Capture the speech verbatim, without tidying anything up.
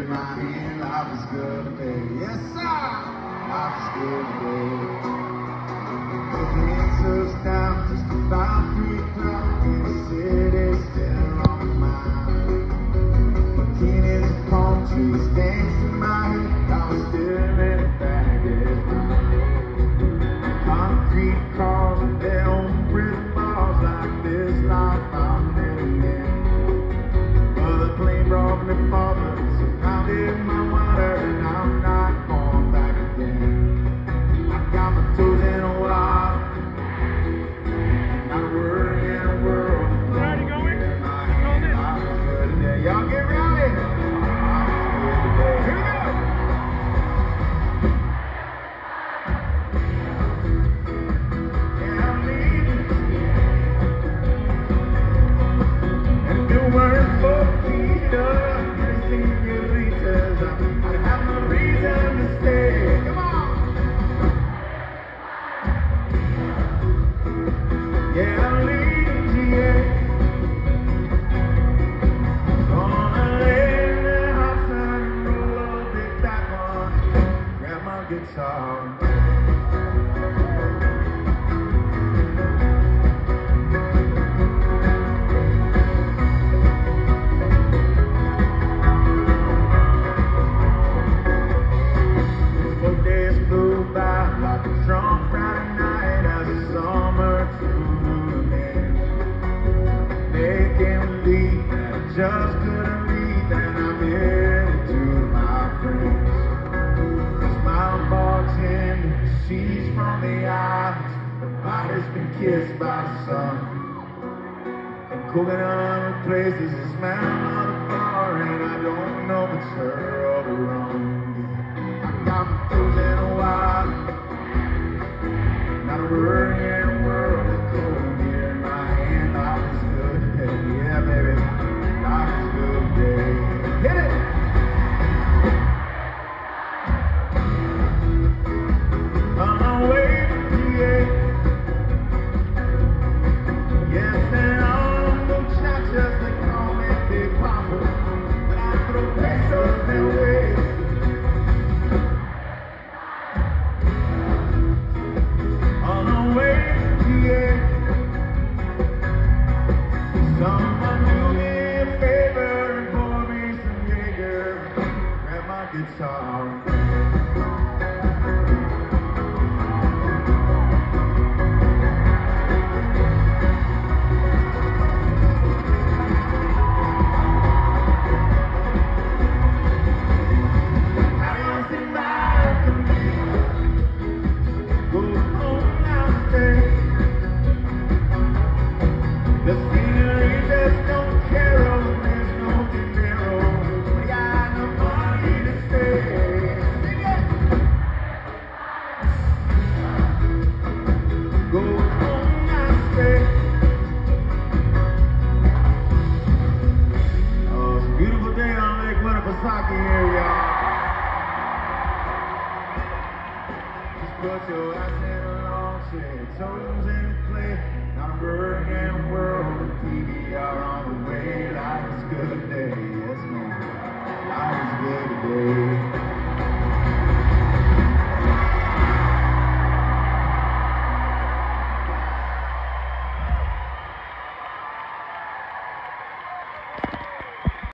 in my hand, life is good today. Yes, sir! Life is good today. The answer's down just about three o'clock in the city, still on my mind. The king is a palm trees dancing in my head, I was still in the bag of mine. Concrete cars and their own prison bars, like this life I'm living in. Well, the plane brought me farther, surrounded my water, and I'm not going back again. I got my toes in a while, not a word in the world. Ready, going? Life is good today. Y'all get ready. Life is good today. Here we go. Yeah, I'm leaving. And if it weren't for Peter, I'd have no reason to stay. Come on. Yeah, I'm leaving G A. Gonna lay in the hot sun and roll up big back one. Grab my guitar. Drunk Friday night as the summer through the end. They can't believe that I just couldn't leave, and I'm headed to my friends. The smile bartender, she's from the islands. Her body's been kissed by the sun. And cooking on places the smell of the bar, and I don't know if it's her or the rum. I got my toes in a while. Not a word in the world is cold here in my hand. Life is good today. Yeah, baby. Life is good today. Hit it! On my way to P A. Yes, and all the muchachas, they call me Big Papa. But I throw pesos their way. Someone do me a favor and pour me some Jaeger. Grab my guitar. Winnipesaukee area. Just put your ass in a long chair, toes in the clay. Not a bird in the world, the P B R on the way. Life is good day.